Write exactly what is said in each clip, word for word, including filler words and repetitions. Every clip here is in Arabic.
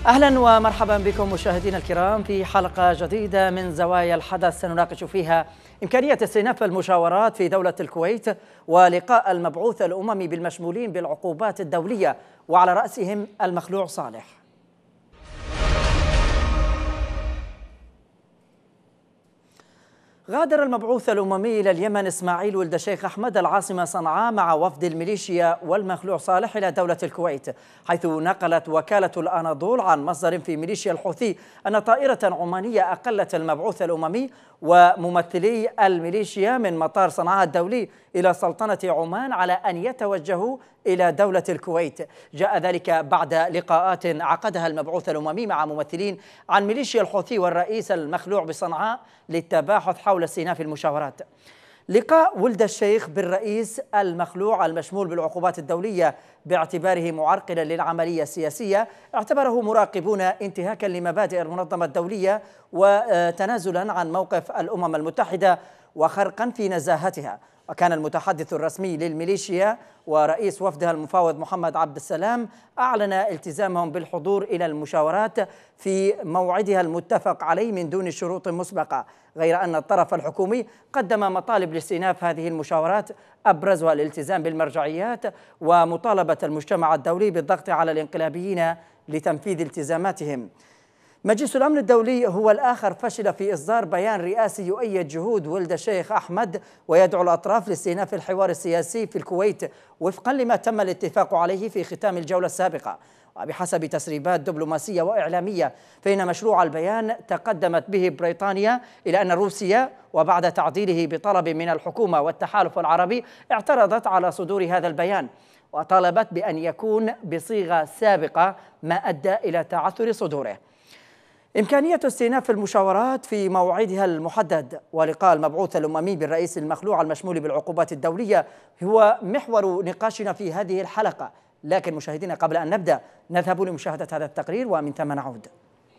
أهلا ومرحبا بكم مشاهدينا الكرام في حلقة جديدة من زوايا الحدث سنناقش فيها إمكانية استئناف المشاورات في دولة الكويت ولقاء المبعوث الأممي بالمشمولين بالعقوبات الدولية وعلى رأسهم المخلوع صالح. غادر المبعوث الأممي إلى اليمن إسماعيل ولد الشيخ أحمد العاصمة صنعاء مع وفد الميليشيا والمخلوع صالح إلى دولة الكويت، حيث نقلت وكالة الأناضول عن مصدر في ميليشيا الحوثي أن طائرة عمانية أقلت المبعوث الأممي وممثلي الميليشيا من مطار صنعاء الدولي إلى سلطنة عمان على أن يتوجهوا إلى دولة الكويت. جاء ذلك بعد لقاءات عقدها المبعوث الأممي مع ممثلين عن ميليشيا الحوثي والرئيس المخلوع بصنعاء للتباحث حول استئناف المشاورات. لقاء ولد الشيخ بالرئيس المخلوع المشمول بالعقوبات الدولية باعتباره معرقلا للعملية السياسية اعتبره مراقبون انتهاكا لمبادئ المنظمة الدولية وتنازلا عن موقف الأمم المتحدة وخرقا في نزاهتها. وكان المتحدث الرسمي للميليشيا ورئيس وفدها المفاوض محمد عبد السلام أعلن التزامهم بالحضور إلى المشاورات في موعدها المتفق عليه من دون شروط مسبقة، غير أن الطرف الحكومي قدم مطالب لاستئناف هذه المشاورات أبرزها الالتزام بالمرجعيات ومطالبة المجتمع الدولي بالضغط على الانقلابيين لتنفيذ التزاماتهم. مجلس الأمن الدولي هو الآخر فشل في إصدار بيان رئاسي يؤيد جهود ولد الشيخ أحمد ويدعو الأطراف لاستئناف الحوار السياسي في الكويت وفقا لما تم الاتفاق عليه في ختام الجولة السابقة. وبحسب تسريبات دبلوماسية وإعلامية فإن مشروع البيان تقدمت به بريطانيا إلى أن روسيا وبعد تعديله بطلب من الحكومة والتحالف العربي اعترضت على صدور هذا البيان وطالبت بأن يكون بصيغة سابقة ما أدى إلى تعثر صدوره. إمكانية استئناف المشاورات في موعدها المحدد ولقاء المبعوث الأممي بالرئيس المخلوع المشمول بالعقوبات الدولية هو محور نقاشنا في هذه الحلقة، لكن مشاهدينا قبل أن نبدأ نذهب لمشاهدة هذا التقرير ومن ثم نعود.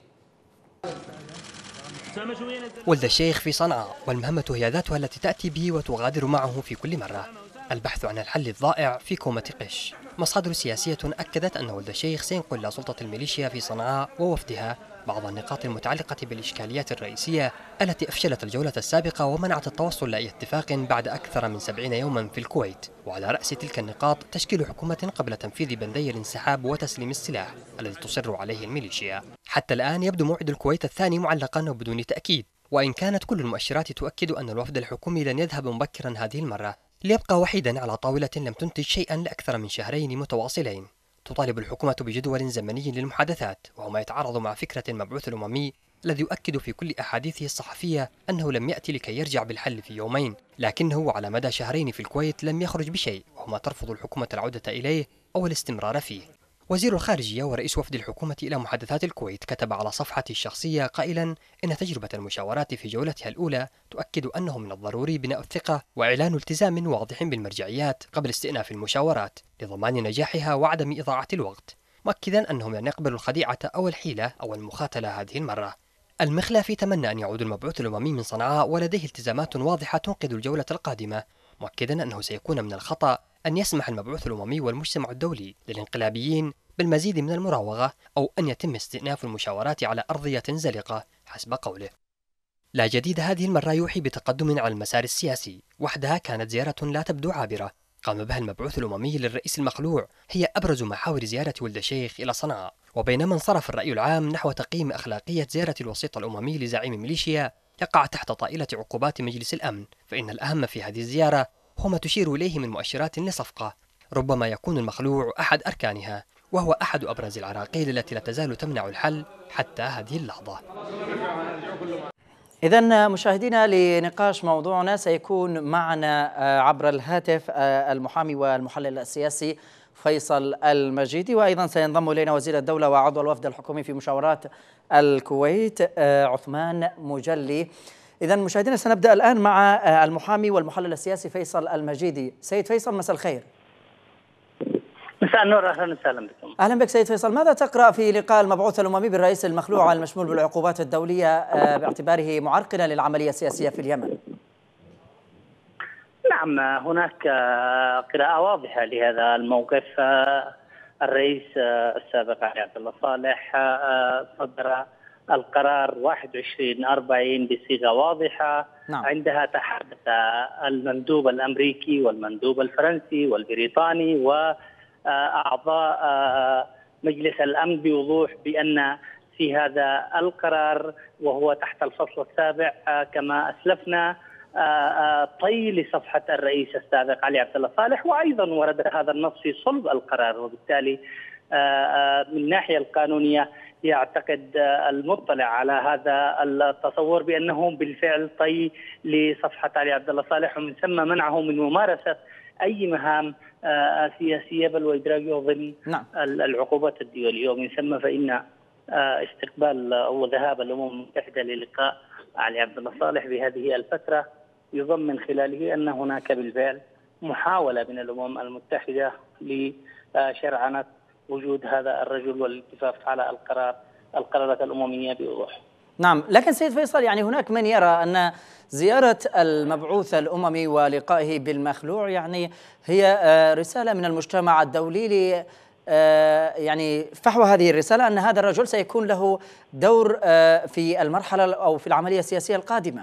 ولد الشيخ في صنعاء والمهمة هي ذاتها التي تأتي به وتغادر معه في كل مرة، البحث عن الحل الضائع في كومة قش. مصادر سياسية أكدت أن ولد الشيخ سينقل إلى سلطة الميليشيا في صنعاء ووفدها بعض النقاط المتعلقة بالإشكاليات الرئيسية التي أفشلت الجولة السابقة ومنعت التوصل لأي اتفاق بعد أكثر من سبعين يوما في الكويت. وعلى رأس تلك النقاط تشكيل حكومة قبل تنفيذ بندي الانسحاب وتسليم السلاح الذي تصر عليه الميليشيا. حتى الآن يبدو موعد الكويت الثاني معلقا وبدون تأكيد، وإن كانت كل المؤشرات تؤكد أن الوفد الحكومي لن يذهب مبكرا هذه المرة، ليبقى وحيدا على طاولة لم تنتج شيئا لأكثر من شهرين متواصلين. تطالب الحكومة بجدول زمني للمحادثات، وهو ما يتعارض مع فكرة المبعوث الأممي الذي يؤكد في كل أحاديثه الصحفية أنه لم يأتي لكي يرجع بالحل في يومين، لكنه على مدى شهرين في الكويت لم يخرج بشيء، وهو ما ترفض الحكومة العودة إليه أو الاستمرار فيه. وزير الخارجية ورئيس وفد الحكومة إلى محادثات الكويت كتب على صفحته الشخصية قائلا إن تجربة المشاورات في جولتها الأولى تؤكد أنه من الضروري بناء الثقة وإعلان التزام واضح بالمرجعيات قبل استئناف المشاورات لضمان نجاحها وعدم إضاعة الوقت، مؤكدا أنهم لن يقبلوا الخديعة أو الحيلة أو المخاتلة هذه المرة. المخلافي تمنى أن يعود المبعوث الأممي من صنعاء ولديه التزامات واضحة تنقذ الجولة القادمة، مؤكدا أنه سيكون من الخطأ أن يسمح المبعوث الأممي والمجتمع الدولي للانقلابيين بالمزيد من المراوغة أو أن يتم استئناف المشاورات على أرضية زلقة حسب قوله. لا جديد هذه المرة يوحي بتقدم على المسار السياسي، وحدها كانت زيارة لا تبدو عابرة قام بها المبعوث الأممي للرئيس المخلوع، هي أبرز محاور زيارة ولد الشيخ إلى صنعاء. وبينما انصرف الرأي العام نحو تقييم أخلاقية زيارة الوسيط الأممي لزعيم ميليشيا يقع تحت طائلة عقوبات مجلس الأمن، فإن الأهم في هذه الزيارة هو ما تشير إليه من مؤشرات لصفقة ربما يكون المخلوع أحد أركانها، وهو أحد أبرز العراقيل التي لا تزال تمنع الحل حتى هذه اللحظة. إذن مشاهدينا لنقاش موضوعنا سيكون معنا عبر الهاتف المحامي والمحلل السياسي فيصل المجيدي، وأيضا سينضم إلينا وزير الدولة وعضو الوفد الحكومي في مشاورات الكويت عثمان مجلي. إذن مشاهدينا سنبدأ الآن مع المحامي والمحلل السياسي فيصل المجيدي. سيد فيصل مساء الخير. مساء النور، اهلا وسهلا بكم. اهلا بك سيد فيصل، ماذا تقرأ في لقاء المبعوث الأممي بالرئيس المخلوع المشمول بالعقوبات الدولية باعتباره معرقلا للعملية السياسية في اليمن؟ نعم، هناك قراءة واضحة لهذا الموقف. الرئيس السابق علي عبد الله صالح صدر القرار واحد وعشرين أربعين بصيغة واضحة. نعم. عندها تحدث المندوب الأمريكي والمندوب الفرنسي والبريطاني وأعضاء مجلس الأمن بوضوح بأن في هذا القرار وهو تحت الفصل السابع كما أسلفنا طي لصفحة الرئيس السابق علي عبد الله صالح، وأيضا ورد هذا النص في صلب القرار، وبالتالي من الناحية القانونية يعتقد المطلع على هذا التصور بأنه بالفعل طي لصفحة علي عبد الله صالح، ومن ثم منعه من ممارسة أي مهام سياسية بل وإدراجه ضمن نعم. العقوبات الدولية. ومن ثم فإن استقبال وذهاب الأمم المتحدة للقاء علي عبد الله صالح بهذه الفترة يضمن من خلاله أن هناك بالفعل محاولة من الأمم المتحدة لشرعنة وجود هذا الرجل والاتفاق على القرار القرارات الأممية بوضوح. نعم، لكن سيد فيصل يعني هناك من يرى أن زيارة المبعوث الأممي ولقائه بالمخلوع يعني هي رسالة من المجتمع الدولي ل يعني فحوى هذه الرسالة أن هذا الرجل سيكون له دور في المرحلة أو في العملية السياسية القادمة.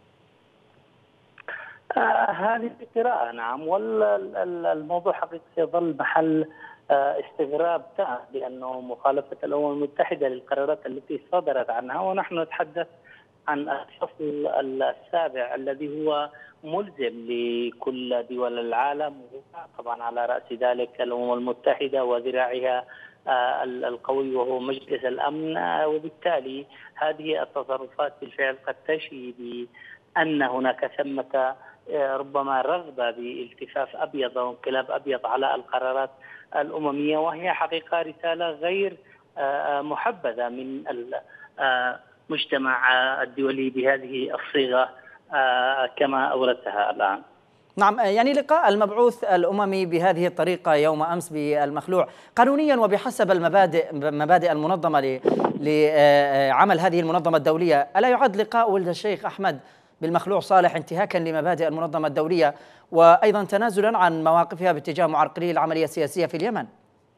آه هذه القراءة نعم، والموضوع حقيقة سيظل محل آه استغراب تام، لأنه مخالفة الأمم المتحدة للقرارات التي صدرت عنها، ونحن نتحدث عن الفصل السابع الذي هو ملزم لكل دول العالم، طبعا على رأس ذلك الأمم المتحدة وذراعها آه القوي وهو مجلس الأمن. آه وبالتالي هذه التصرفات بالفعل قد تشي بأن هناك ثمة ربما رغبة بالتفاف أبيض أو انقلاب أبيض على القرارات الأممية، وهي حقيقة رسالة غير محبذة من المجتمع الدولي بهذه الصيغة كما أوردتها الآن. نعم، يعني لقاء المبعوث الأممي بهذه الطريقة يوم أمس بالمخلوع قانونيا وبحسب المبادئ مبادئ المنظمة لعمل هذه المنظمة الدولية، ألا يعد لقاء ولد الشيخ أحمد بالمخلوع صالح انتهاكا لمبادئ المنظمة الدولية وأيضا تنازلا عن مواقفها باتجاه معرقلي العملية السياسية في اليمن؟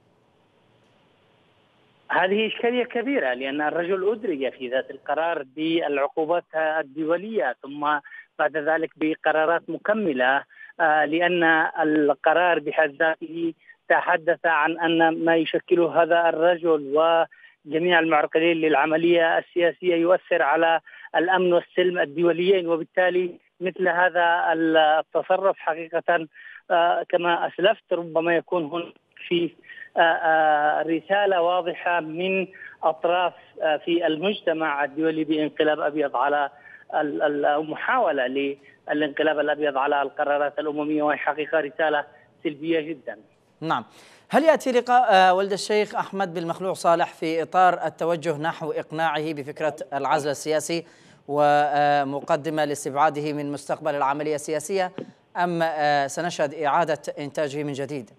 هذه إشكالية كبيرة، لأن الرجل أدرج في ذات القرار بالعقوبات الدولية ثم بعد ذلك بقرارات مكملة، لأن القرار بحد ذاته تحدث عن أن ما يشكله هذا الرجل وجميع المعرقلين للعملية السياسية يؤثر على الأمن والسلم الدوليين، وبالتالي مثل هذا التصرف حقيقة كما أسلفت ربما يكون هناك في رسالة واضحة من أطراف في المجتمع الدولي بانقلاب أبيض على المحاولة للانقلاب الأبيض على القرارات الأممية، وهي حقيقة رسالة سلبية جدا. نعم، هل يأتي لقاء ولد الشيخ أحمد بالمخلوع صالح في إطار التوجه نحو إقناعه بفكرة العزل السياسي ومقدمة لاستبعاده من مستقبل العملية السياسية، أم سنشهد إعادة إنتاجه من جديد؟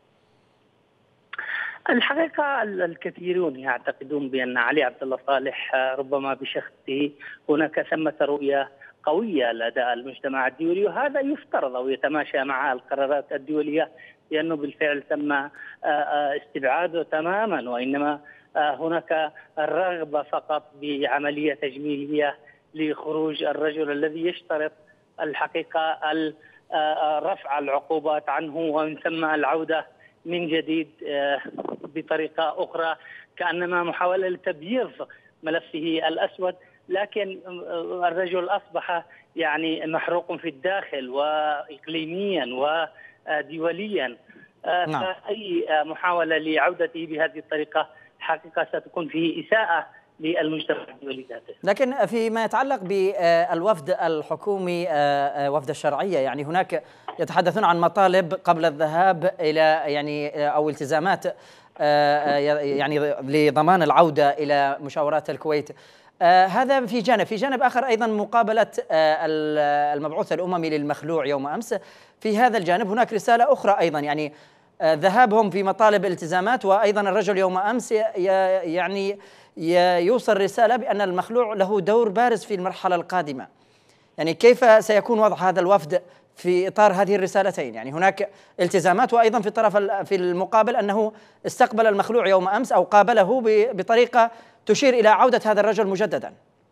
الحقيقة الكثيرون يعتقدون بأن علي عبد الله صالح ربما بشخصه هناك ثمة رؤية قوية لدى المجتمع الدولي، وهذا يفترض أو يتماشى مع القرارات الدولية، لأنه بالفعل تم استبعاده تماما، وإنما هناك الرغبة فقط بعملية تجميلية لخروج الرجل الذي يشترط الحقيقة رفع العقوبات عنه ومن ثم العودة من جديد بطريقة أخرى، كأنما محاولة لتبييض ملفه الأسود، لكن الرجل أصبح يعني محروق في الداخل وإقليميا ودوليا. نعم. فأي محاولة لعودته بهذه الطريقة حقيقة ستكون فيه إساءة للمجتمع الدولي ذاته. لكن فيما يتعلق بالوفد الحكومي وفد الشرعية، يعني هناك يتحدثون عن مطالب قبل الذهاب إلى يعني أو التزامات يعني لضمان العودة إلى مشاورات الكويت. هذا في جانب، في جانب آخر أيضا مقابلة المبعوث الأممي للمخلوع يوم أمس. في هذا الجانب هناك رسالة أخرى أيضا، يعني ذهابهم في مطالب التزامات، وأيضا الرجل يوم أمس يعني يوصل رسالة بأن المخلوع له دور بارز في المرحلة القادمة. يعني كيف سيكون وضع هذا الوفد في إطار هذه الرسالتين؟ يعني هناك التزامات، وأيضا في الطرف في المقابل أنه استقبل المخلوع يوم أمس أو قابله بطريقة تشير إلى عودة هذا الرجل مجددا.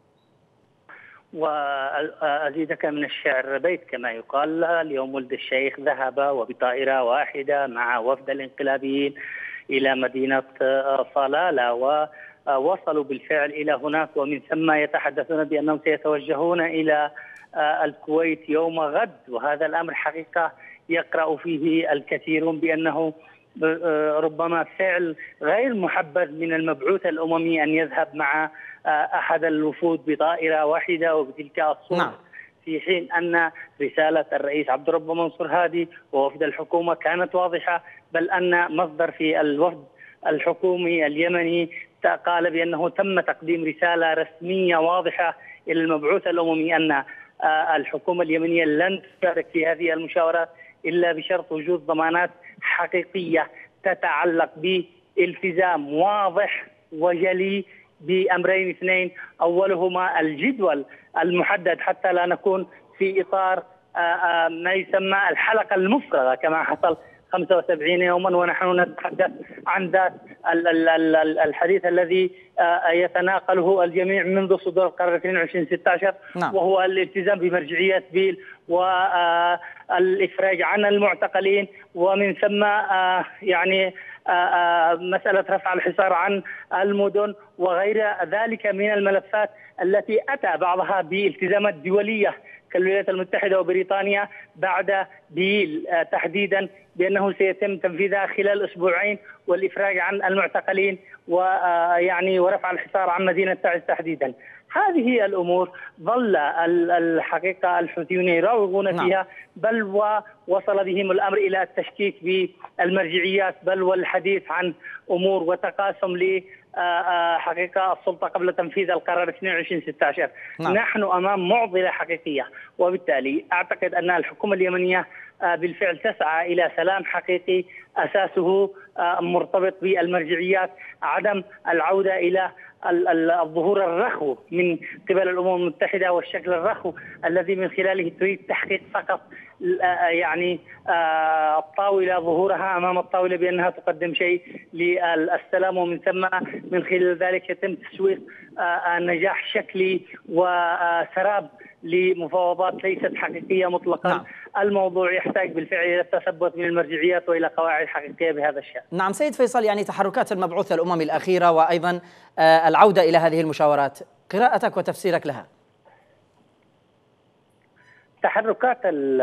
وأزيدك من الشعر بيت كما يقال: اليوم ولد الشيخ ذهب وبطائرة واحدة مع وفد الانقلابيين إلى مدينة صلالة، ووصلوا بالفعل إلى هناك، ومن ثم يتحدثون بأنهم سيتوجهون إلى الكويت يوم غد. وهذا الأمر حقيقة يقرأ فيه الكثيرون بأنه ربما فعل غير محبذ من المبعوث الأممي أن يذهب مع أحد الوفود بطائرة واحدة وبتلك الصورة. نعم. في حين أن رسالة الرئيس عبد الرب منصور هادي ووفد الحكومة كانت واضحة، بل أن مصدر في الوفد الحكومي اليمني قال بأنه تم تقديم رسالة رسمية واضحة إلى المبعوث الأممي أن الحكومة اليمنية لن تشارك في هذه المشاورات إلا بشرط وجود ضمانات حقيقية تتعلق بالتزام واضح وجلي بأمرين اثنين: أولهما الجدول المحدد حتى لا نكون في إطار ما يسمى الحلقة المفرغة كما حصل خمسة وسبعين يوما ونحن نتحدث عن ذات الحديث الذي يتناقله الجميع منذ صدور القرار اثنين وعشرين ستة عشر. نعم. وهو الالتزام بمرجعية بيل والإفراج عن المعتقلين، ومن ثم يعني مسألة رفع الحصار عن المدن وغير ذلك من الملفات التي أتى بعضها بالتزامات دولية كالولايات المتحدة وبريطانيا بعد بيل تحديدا بأنه سيتم تنفيذها خلال أسبوعين، والإفراج عن المعتقلين ويعني ورفع الحصار عن مدينة تعز تحديدا. هذه الأمور ظل الحقيقة الحوثيون يراوغون فيها، بل ووصل بهم الأمر إلى التشكيك بالمرجعيات، بل والحديث عن أمور وتقاسم ل حقيقة السلطة قبل تنفيذ القرار اثنين وعشرين ستة عشر. نعم. نحن أمام معضلة حقيقية، وبالتالي أعتقد أن الحكومة اليمنية بالفعل تسعى إلى سلام حقيقي أساسه مرتبط بالمرجعيات، عدم العودة إلى الظهور الرخو من قبل الأمم المتحدة والشكل الرخو الذي من خلاله تريد تحقيق فقط يعني الطاولة ظهورها أمام الطاولة بأنها تقدم شيء للسلام، ومن ثم من خلال ذلك يتم تسويق نجاح شكلي وسراب لمفاوضات ليست حقيقية مطلقا. نعم. الموضوع يحتاج بالفعل إلى التثبت من المرجعيات وإلى قواعد حقيقية بهذا الشأن. نعم سيد فيصل، يعني تحركات المبعوث الأممي الأخيرة وأيضا العودة إلى هذه المشاورات، قراءتك وتفسيرك لها. تحركات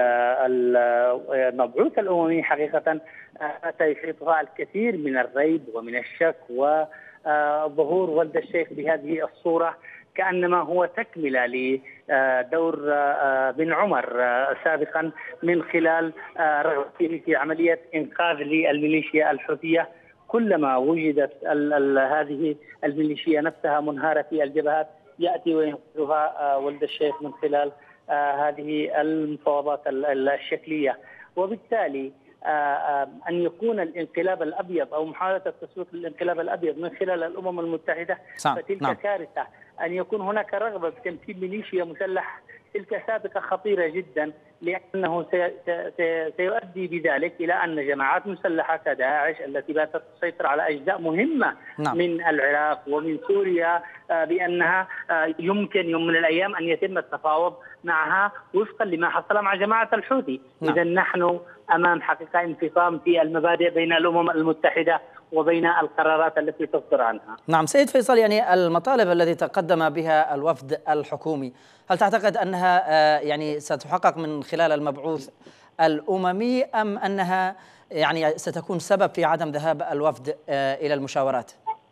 المبعوث الأممي حقيقة أتى يحيطها الكثير من الريب ومن الشك، وظهور ولد الشيخ بهذه الصورة كأنما هو تكملة لدور بن عمر سابقا من خلال رغبته في عملية إنقاذ للميليشيا الحوثية. كلما وجدت هذه الميليشيا نفسها منهارة في الجبهات يأتي وينقذها ولد الشيخ من خلال هذه المفاوضات الشكلية. وبالتالي أن يكون الانقلاب الأبيض أو محاولة التسويق للانقلاب الأبيض من خلال الأمم المتحدة فتلك نعم. كارثة. أن يكون هناك رغبة بتمثيل ميليشيا مسلح تلك سابقة خطيرة جدا، لأنه سيؤدي بذلك إلى أن جماعات مسلحة كداعش التي باتت تسيطر على أجزاء مهمة نعم. من العراق ومن سوريا بأنها يمكن يوم من الأيام أن يتم التفاوض معها وفقا لما حصل مع جماعة الحوثي. نعم. إذا نحن أمام حقيقة انفصام في المبادئ بين الأمم المتحدة وبين القرارات التي تصدر عنها. نعم سيد فيصل، يعني المطالب التي تقدم بها الوفد الحكومي هل تعتقد أنها يعني ستحقق من خلال المبعوث الأممي، أم أنها يعني ستكون سبب في عدم ذهاب الوفد إلى المشاورات؟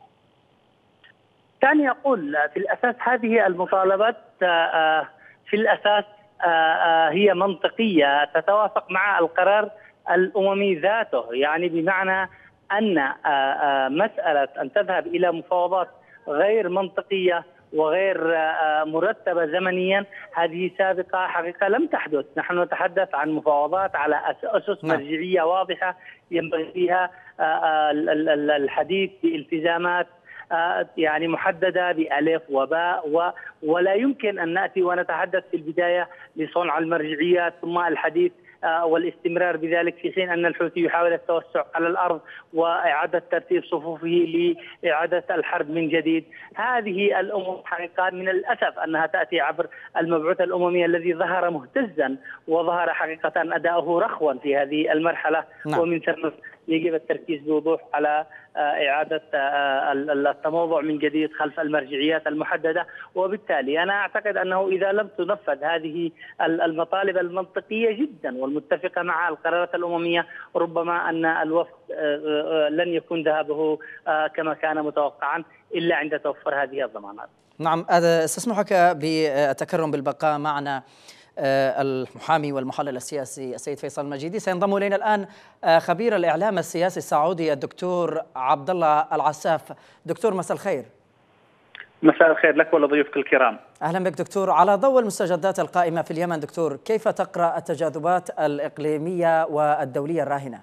كان يقول في الأساس هذه المطالبات في الأساس هي منطقية تتوافق مع القرار الأممي ذاته، يعني بمعنى أن مسألة أن تذهب إلى مفاوضات غير منطقية وغير مرتبة زمنيا هذه سابقة حقيقة لم تحدث. نحن نتحدث عن مفاوضات على أسس مرجعية واضحة ينبغي فيها الحديث بالتزامات يعني محددة بألف وباء، ولا يمكن أن نأتي ونتحدث في البداية لصنع المرجعيات ثم الحديث والاستمرار بذلك، في حين أن الحوثي يحاول التوسع على الأرض وإعادة ترتيب صفوفه لإعادة الحرب من جديد. هذه الأمور حقيقة من الأسف أنها تأتي عبر المبعوث الأممي الذي ظهر مهتزا وظهر حقيقة أداؤه رخوا في هذه المرحلة. نعم. ومن ثم يجب التركيز بوضوح على إعادة التموضع من جديد خلف المرجعيات المحددة. وبالتالي أنا أعتقد أنه إذا لم تنفذ هذه المطالب المنطقية جدا والمتفقة مع القرارات الأممية، ربما أن الوفد لن يكون ذهابه كما كان متوقعا إلا عند توفر هذه الضمانات. نعم، استسمحك بالتكرم بالبقاء معنا المحامي والمحلل السياسي السيد فيصل المجيدي. سينضم الينا الان خبير الاعلام السياسي السعودي الدكتور عبد الله العساف. دكتور مساء الخير. مساء الخير لك ولضيوفك الكرام. اهلا بك دكتور. على ضوء المستجدات القائمه في اليمن دكتور، كيف تقرا التجاذبات الاقليميه والدوليه الراهنه؟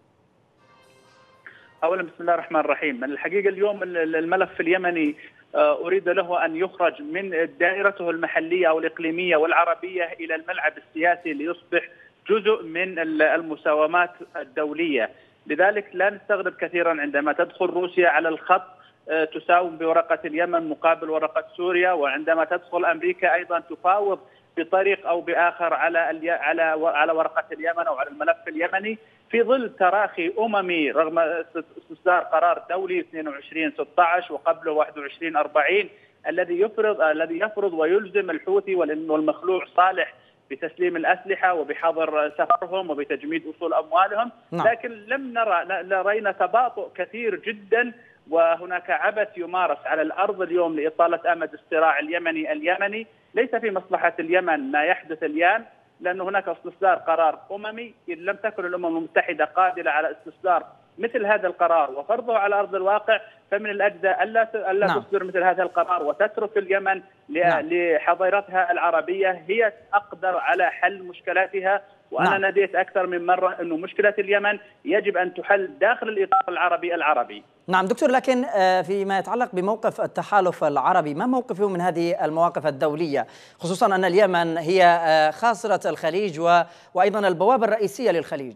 اولا بسم الله الرحمن الرحيم. الحقيقه اليوم الملف اليمني أريد له أن يخرج من دائرته المحلية أو الإقليمية والعربية إلى الملعب السياسي ليصبح جزء من المساومات الدولية. لذلك لا نستغرب كثيرا عندما تدخل روسيا على الخط تساوم بورقة اليمن مقابل ورقة سوريا، وعندما تدخل أمريكا أيضا تفاوض بطريق أو بآخر على على على ورقة اليمن أو على الملف اليمني، في ظل تراخي أممي رغم استصدار قرار دولي اثنين وعشرين ستة عشر وقبله واحد وعشرين أربعين الذي يفرض الذي يفرض ويلزم الحوثي والمخلوع صالح بتسليم الأسلحة وبحظر سفرهم وبتجميد أصول أموالهم. نعم. لكن لم نرى لرينا تباطؤ كثير جدا، وهناك عبث يمارس على الأرض اليوم لإطالة أمد الصراع اليمني اليمني. ليس في مصلحة اليمن ما يحدث الآن، لأن هناك استصدار قرار أممي. إن لم تكن الأمم المتحدة قادرة على استصدار مثل هذا القرار وفرضه على أرض الواقع، فمن الأجدى ألا ألا نعم. تصدر مثل هذا القرار وتترك اليمن نعم. لحضارتها العربية هي أقدر على حل مشكلاتها. وأنا نعم. ناديت أكثر من مرة أنه مشكلة اليمن يجب أن تحل داخل الإطار العربي العربي. نعم دكتور، لكن فيما يتعلق بموقف التحالف العربي، ما موقفه من هذه المواقف الدولية، خصوصا أن اليمن هي خاصرة الخليج وأيضا البوابة الرئيسية للخليج؟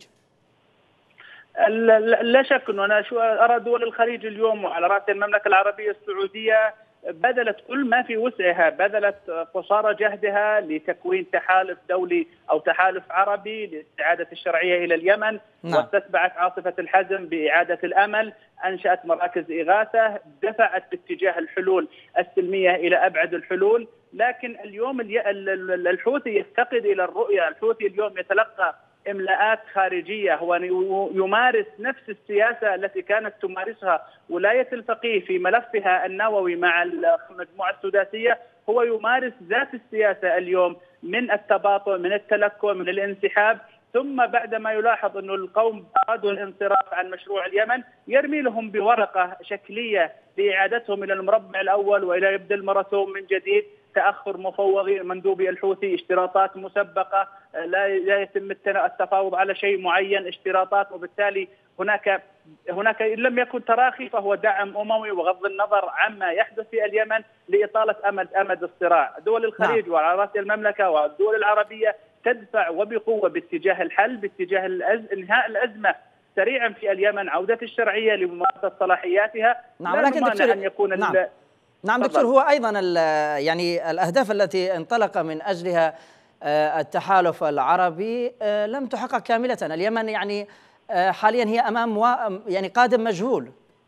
لا شك أنه أنا شو أرى دول الخليج اليوم وعلى رأس المملكة العربية السعودية بذلت كل ما في وسعها، بذلت قصارى جهدها لتكوين تحالف دولي أو تحالف عربي لاستعادة الشرعية إلى اليمن. نعم. واستتبعت عاصفة الحزم بإعادة الأمل، أنشأت مراكز إغاثة، دفعت باتجاه الحلول السلمية إلى أبعد الحلول. لكن اليوم الحوثي يفتقد إلى الرؤية. الحوثي اليوم يتلقى إملاءات خارجية، هو يمارس نفس السياسة التي كانت تمارسها ولاية الفقيه في ملفها النووي مع المجموعة السداسية. هو يمارس ذات السياسة اليوم من التباطؤ، من التلكؤ، من الانسحاب، ثم بعدما يلاحظ أن القوم أرادوا الانصراف عن مشروع اليمن يرمي لهم بورقة شكلية لإعادتهم إلى المربع الأول وإلى يبدأ الماراثون من جديد. تأخر مفوضي مندوبي الحوثي، اشتراطات مسبقة، لا لا يتم التفاوض على شيء معين، اشتراطات، وبالتالي هناك هناك إن لم يكن تراخي فهو دعم أممي وغض النظر عما يحدث في اليمن لإطالة أمد أمد الصراع. دول الخليج نعم. وعلى رأس المملكة والدول العربية تدفع وبقوة باتجاه الحل، باتجاه الأز... إنهاء الأزمة سريعا في اليمن، عودة الشرعية لممارسة صلاحياتها. نعم. لا لكن دكتور... أن يكون نعم. ال... نعم دكتور، هو أيضا يعني الأهداف التي انطلق من أجلها التحالف العربي لم تحقق كاملة. اليمن يعني حاليا هي أمام و... يعني قادم مجهول.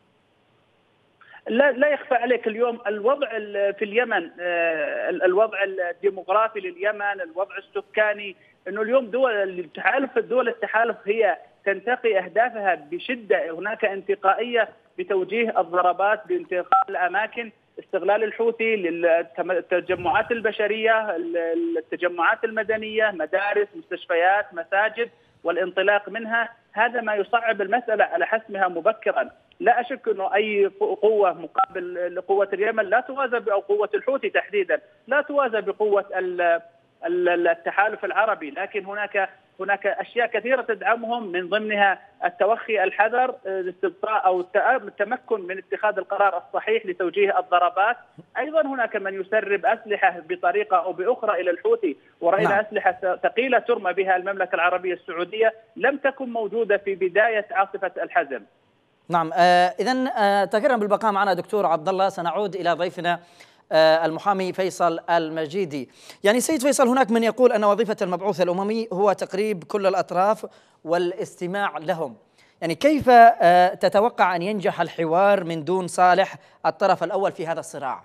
لا لا يخفى عليك اليوم الوضع في اليمن، الوضع الديموغرافي لليمن، الوضع السكاني، انه اليوم دول التحالف الدول التحالف هي تنتقي اهدافها بشده. هناك انتقائيه بتوجيه الضربات بانتقال الاماكن، استغلال الحوثي للتجمعات البشريه، التجمعات المدنيه، مدارس، مستشفيات، مساجد، والانطلاق منها. هذا ما يصعب المساله على حسمها مبكرا. لا أشك أنه أي قوة مقابل قوة اليمن لا توازى، أو قوة الحوثي تحديدا لا توازى بقوة التحالف العربي، لكن هناك هناك أشياء كثيرة تدعمهم، من ضمنها التوخي، الحذر، الاستبقاء أو التمكن من اتخاذ القرار الصحيح لتوجيه الضربات. أيضا هناك من يسرب أسلحة بطريقة أو بأخرى إلى الحوثي، ورأينا نعم. أسلحة ثقيلة ترمى بها المملكة العربية السعودية لم تكن موجودة في بداية عاصفة الحزم. نعم، آه إذن آه تكرم بالبقاء معنا دكتور عبد الله. سنعود إلى ضيفنا آه المحامي فيصل المجيدي. يعني سيد فيصل، هناك من يقول أن وظيفة المبعوث الأممي هو تقريب كل الأطراف والاستماع لهم. يعني كيف آه تتوقع أن ينجح الحوار من دون صالح الطرف الأول في هذا الصراع؟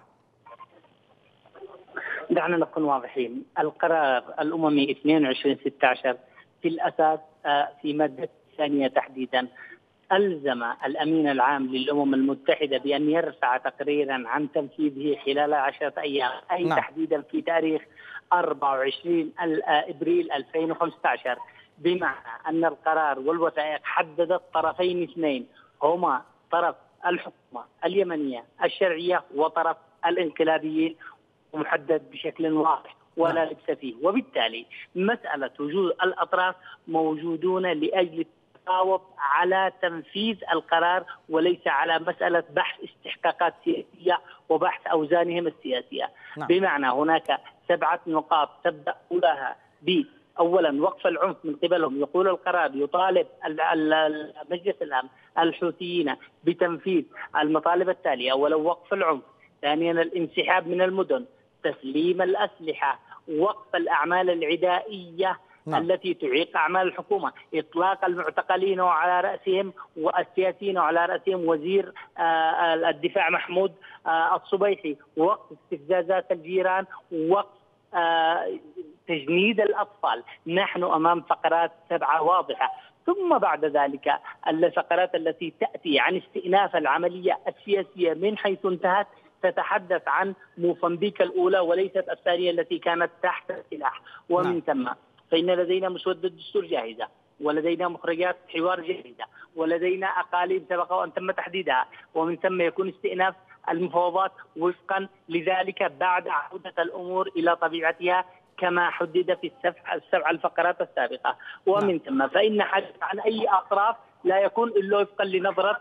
دعنا نكون واضحين. القرار الأممي اثنين وعشرين ستة عشر في الأساس آه في مادة ثانية تحديدا ألزم الأمين العام للأمم المتحدة بأن يرفع تقريرا عن تنفيذه خلال عشرة أيام، أي نعم. تحديدا في تاريخ أربعة وعشرين أبريل ألفين وخمسة عشر، بمعنى أن القرار والوثائق حددت طرفين اثنين، هما طرف الحكومة اليمنية الشرعية وطرف الانقلابيين، محدد بشكل واضح ولا لبس فيه. وبالتالي مسألة وجود الأطراف موجودون لأجل تفاوض على تنفيذ القرار، وليس على مسألة بحث استحقاقات سياسية وبحث أوزانهم السياسية. نعم. بمعنى هناك سبعة نقاط تبدأ أولاها ب أولا وقف العنف من قبلهم. يقول القرار يطالب مجلس الأمن الحوثيين بتنفيذ المطالب التالية: أولا وقف العنف، ثانيا الانسحاب من المدن، تسليم الأسلحة، وقف الأعمال العدائية نعم. التي تعيق أعمال الحكومة، إطلاق المعتقلين وعلى رأسهم والسياسيين وعلى رأسهم وزير الدفاع محمود الصبيحي، وقف استفزازات الجيران، وقف تجنيد الأطفال. نحن أمام فقرات سبعة واضحة. ثم بعد ذلك الفقرات التي تأتي عن استئناف العملية السياسية من حيث انتهت تتحدث عن موزمبيق الأولى وليست الثانية التي كانت تحت السلاح. ومن نعم. ثم فإن لدينا مسودة دستور جاهزة، ولدينا مخرجات حوار جاهزة، ولدينا أقاليم سبق وأن تم تحديدها، ومن ثم يكون استئناف المفاوضات وفقا لذلك بعد عودة الأمور إلى طبيعتها كما حدد في السبع السبع الفقرات السابقة. ومن نعم. ثم فإن حدث عن أي أطراف لا يكون إلا وفقا لنظرة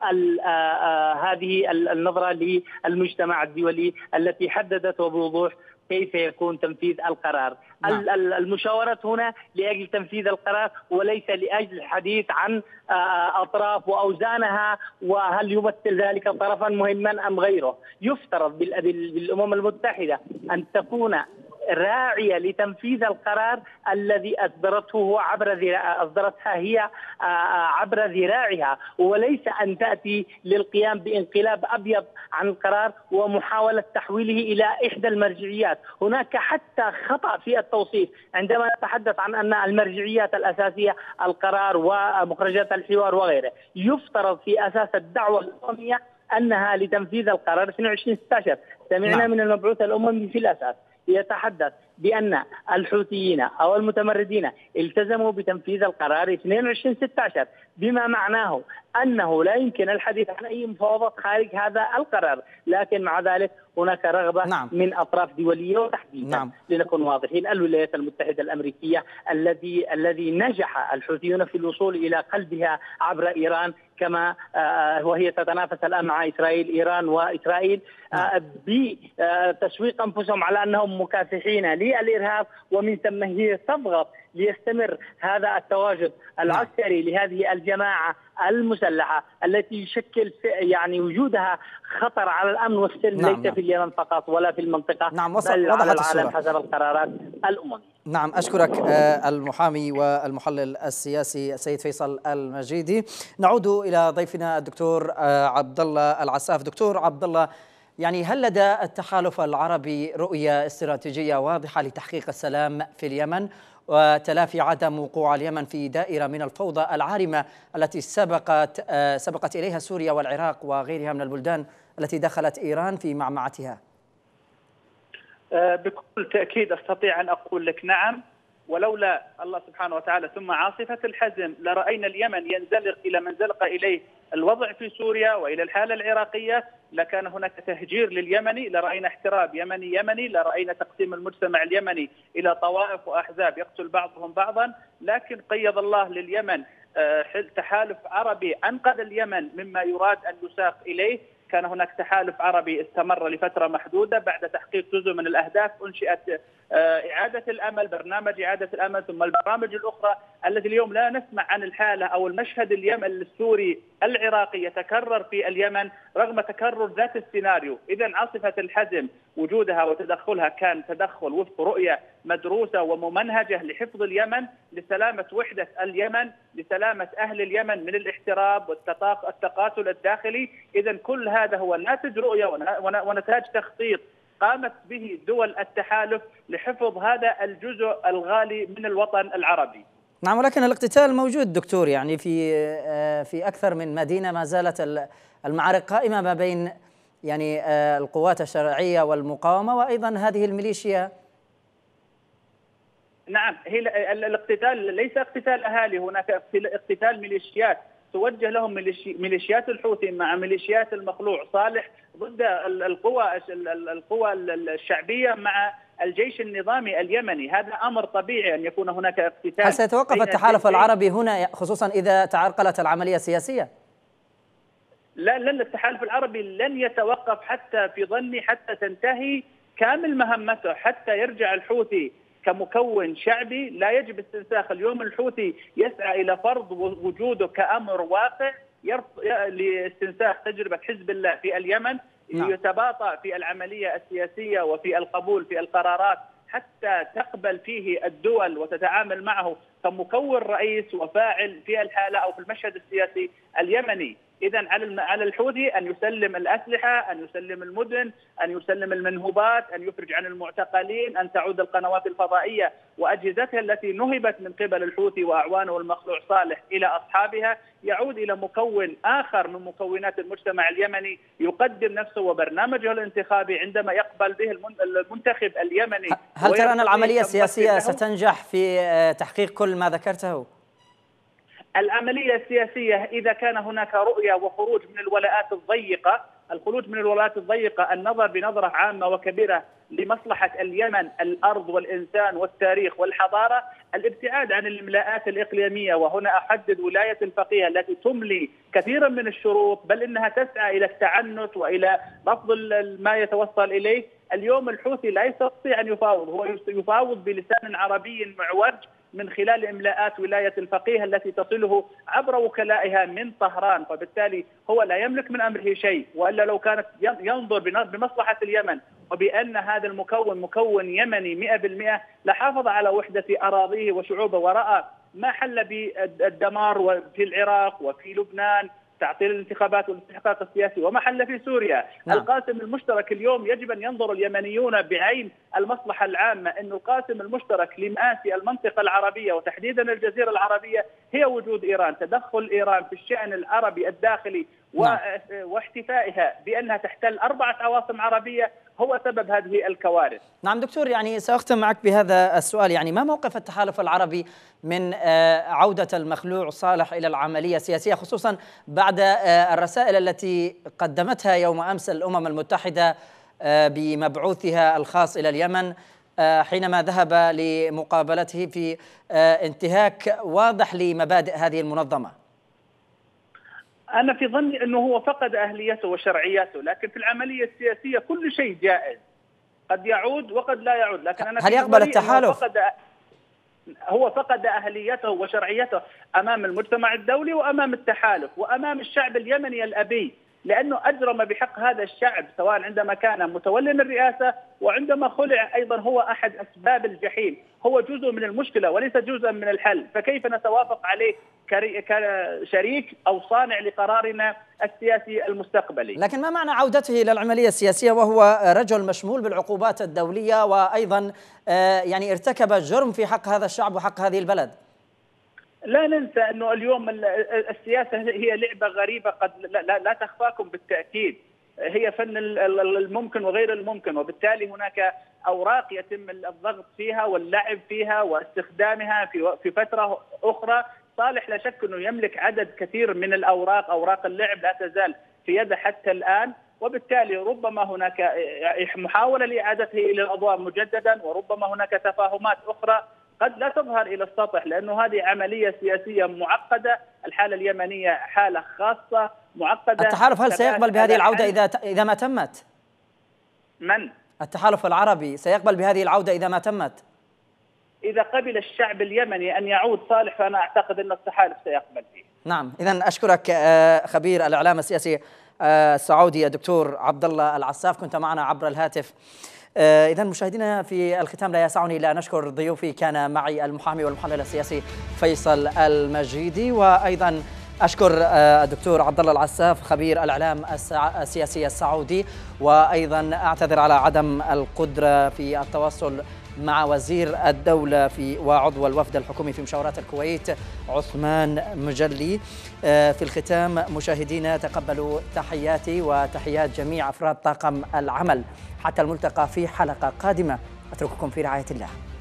هذه النظرة للمجتمع الدولي التي حددت وبوضوح كيف يكون تنفيذ القرار. نعم. المشاورات هنا لأجل تنفيذ القرار وليس لأجل الحديث عن أطراف وأوزانها وهل يمثل ذلك طرفا مهما أم غيره. يفترض بالأمم المتحدة أن تكون راعية لتنفيذ القرار الذي أصدرته هو عبر ذراع أصدرتها هي عبر ذراعها، وليس أن تأتي للقيام بانقلاب أبيض عن القرار ومحاولة تحويله إلى إحدى المرجعيات. هناك حتى خطأ في التوصيف عندما نتحدث عن أن المرجعيات الأساسية القرار ومخرجات الحوار وغيره. يفترض في أساس الدعوة الأممية أنها لتنفيذ القرار اثنين وعشرين ستة عشر. سمعنا نعم. من المبعوث الأممي في الأساس يتحدث بأن الحوثيين أو المتمردين التزموا بتنفيذ القرار اثنين وعشرين ستة عشر، بما معناه أنه لا يمكن الحديث عن أي مفاوضات خارج هذا القرار. لكن مع ذلك هناك رغبة نعم. من أطراف دولية وتحديدا نعم. لنكون واضحين، الولايات المتحدة الأمريكية الذي الذي نجح الحوثيون في الوصول إلى قلبها عبر إيران، كما وهي تتنافس الآن مع إسرائيل، إيران وإسرائيل، بتسويق أنفسهم على أنهم مكافحين للإرهاب، ومن ثم هي تضغط ليستمر هذا التواجد العسكري لهذه الجماعة المسلحة التي يشكل يعني وجودها خطر على الأمن والسلم. نعم. ليس في اليمن فقط ولا في المنطقة. نعم. بل على العالم حسب القرارات الأممية. نعم، أشكرك المحامي والمحلل السياسي السيد فيصل المجيدي. نعود إلى ضيفنا الدكتور عبد الله العساف. دكتور عبد الله، يعني هل لدى التحالف العربي رؤية استراتيجية واضحة لتحقيق السلام في اليمن وتلافي عدم وقوع اليمن في دائرة من الفوضى العارمة التي سبقت سبقت إليها سوريا والعراق وغيرها من البلدان التي دخلت إيران في معمعتها؟ بكل تأكيد أستطيع أن أقول لك نعم. ولولا الله سبحانه وتعالى ثم عاصفة الحزم لرأينا اليمن ينزلق إلى من زلق إليه الوضع في سوريا وإلى الحالة العراقية، لكان هناك تهجير لليمني، لرأينا احتراب يمني يمني، لرأينا تقسيم المجتمع اليمني إلى طوائف وأحزاب يقتل بعضهم بعضا. لكن قيض الله لليمن تحالف عربي أنقذ اليمن مما يراد أن يساق إليه. كان هناك تحالف عربي استمر لفترة محدودة، بعد تحقيق جزء من الأهداف أنشئت إعادة الأمل، برنامج إعادة الأمل، ثم البرامج الأخرى التي اليوم لا نسمع عن الحالة أو المشهد اليمن السوري العراقي يتكرر في اليمن رغم تكرر ذات السيناريو. إذا عاصفة الحزم وجودها وتدخلها كان تدخل وفق رؤية مدروسة وممنهجة لحفظ اليمن، لسلامة وحدة اليمن، لسلامة أهل اليمن من الاحتراب والتقاتل الداخلي. إذا كل هذا هو ناتج رؤية ونتاج تخطيط قامت به دول التحالف لحفظ هذا الجزء الغالي من الوطن العربي. نعم، ولكن الاقتتال موجود دكتور، يعني في في أكثر من مدينة ما زالت المعارك قائمة ما بين يعني القوات الشرعية والمقاومة وأيضا هذه الميليشيا. نعم، هي الاقتتال ليس اقتتال أهالي، هناك اقتتال ميليشيات توجه لهم ميليشيات الحوثي مع ميليشيات المخلوع صالح ضد القوى القوى الشعبية مع الجيش النظامي اليمني. هذا أمر طبيعي أن يكون هناك اقتتال. هل سيتوقف التحالف العربي هنا خصوصا إذا تعرقلت العملية السياسية؟ لا، لن التحالف العربي لن يتوقف حتى في ظني حتى تنتهي كامل مهمته، حتى يرجع الحوثي كمكون شعبي. لا يجب استنساخ. اليوم الحوثي يسعى إلى فرض وجوده كأمر واقع لاستنساخ تجربة حزب الله في اليمن. نعم. يتباطأ في العملية السياسية وفي القبول في القرارات حتى تقبل فيه الدول وتتعامل معه كمكون رئيس وفاعل في الحالة أو في المشهد السياسي اليمني. إذا على على الحوثي أن يسلم الأسلحة، أن يسلم المدن، أن يسلم المنهوبات، أن يفرج عن المعتقلين، أن تعود القنوات الفضائية وأجهزتها التي نهبت من قبل الحوثي وأعوانه والمخلوع صالح إلى أصحابها، يعود إلى مكون آخر من مكونات المجتمع اليمني يقدم نفسه وبرنامجه الانتخابي عندما يقبل به المنتخب اليمني. هل ترى أن العملية السياسية ستنجح في تحقيق كل ما ذكرته؟ العملية السياسية إذا كان هناك رؤية وخروج من الولاءات الضيقة، الخروج من الولاءات الضيقة، النظر بنظرة عامة وكبيرة لمصلحة اليمن، الأرض والإنسان والتاريخ والحضارة، الابتعاد عن الإملاءات الإقليمية. وهنا أحدد ولاية الفقيه التي تملي كثيرا من الشروط، بل إنها تسعى إلى التعنت وإلى رفض ما يتوصل إليه. اليوم الحوثي لا يستطيع أن يفاوض، هو يفاوض بلسان عربي معوج من خلال إملاءات ولاية الفقيه التي تصله عبر وكلائها من طهران، فبالتالي هو لا يملك من أمره شيء. وإلا لو كانت ينظر بمصلحة اليمن وبأن هذا المكون مكون يمني مئة بالمئة لحافظ على وحدة أراضيه وشعوبه، ورأى ما حل بالدمار في العراق وفي لبنان، تعطيل الانتخابات والاستحقاق السياسي، وما حل في سوريا. نعم. القاسم المشترك اليوم يجب أن ينظر اليمنيون بعين المصلحة العامة، أن القاسم المشترك لمآسي المنطقة العربية وتحديدا الجزيرة العربية هي وجود إيران، تدخل إيران في الشأن العربي الداخلي. نعم. واحتفائها بأنها تحتل أربعة عواصم عربية هو سبب هذه الكوارث. نعم دكتور، يعني سأختم معك بهذا السؤال، يعني ما موقف التحالف العربي من عودة المخلوع صالح إلى العملية السياسية، خصوصا بعد الرسائل التي قدمتها يوم أمس الأمم المتحدة بمبعوثها الخاص إلى اليمن حينما ذهب لمقابلته في انتهاك واضح لمبادئ هذه المنظمة؟ أنا في ظني أنه هو فقد أهليته وشرعيته، لكن في العملية السياسية كل شيء جائز، قد يعود وقد لا يعود. لكن أنا هل يقبل التحالف؟ هو فقد هو فقد أهليته وشرعيته أمام المجتمع الدولي وأمام التحالف وأمام الشعب اليمني الأبي، لأنه أجرم بحق هذا الشعب سواء عندما كان متولٍ الرئاسة وعندما خلع أيضا. هو أحد أسباب الجحيم، هو جزء من المشكلة وليس جزءا من الحل، فكيف نتوافق عليه كشريك أو صانع لقرارنا السياسي المستقبلي؟ لكن ما معنى عودته إلى العملية السياسية وهو رجل مشمول بالعقوبات الدولية وأيضا يعني ارتكب جرم في حق هذا الشعب وحق هذه البلد؟ لا ننسى أنه اليوم السياسة هي لعبة غريبة قد لا, لا تخفاكم بالتأكيد. هي فن الممكن وغير الممكن، وبالتالي هناك أوراق يتم الضغط فيها واللعب فيها واستخدامها في في فترة أخرى. صالح لا شك أنه يملك عدد كثير من الأوراق، أوراق اللعب لا تزال في يده حتى الآن، وبالتالي ربما هناك محاولة لإعادته إلى الأضواء مجددا، وربما هناك تفاهمات أخرى قد لا تظهر إلى السطح، لأنه هذه عملية سياسية معقدة. الحالة اليمنية حالة خاصة معقدة. التحالف هل سيقبل بهذه العودة إذا إذا ما تمت؟ من؟ التحالف العربي سيقبل بهذه العودة إذا ما تمت؟ إذا قبل الشعب اليمني أن يعود صالح فأنا أعتقد أن التحالف سيقبل فيه. نعم، إذن أشكرك خبير الإعلام السياسي السعودي الدكتور عبد الله العساف، كنت معنا عبر الهاتف. إذن مشاهدينا، في الختام لا يسعني إلا أن أشكر ضيوفي. كان معي المحامي والمحلل السياسي فيصل المجيدي، وأيضا أشكر الدكتور عبد الله العساف خبير الإعلام السياسي السعودي، وأيضا أعتذر على عدم القدرة في التواصل مع وزير الدولة في وعضو الوفد الحكومي في مشاورات الكويت عثمان مجلي. في الختام مشاهدينا، تقبلوا تحياتي وتحيات جميع أفراد طاقم العمل حتى الملتقى في حلقة قادمة. أترككم في رعاية الله.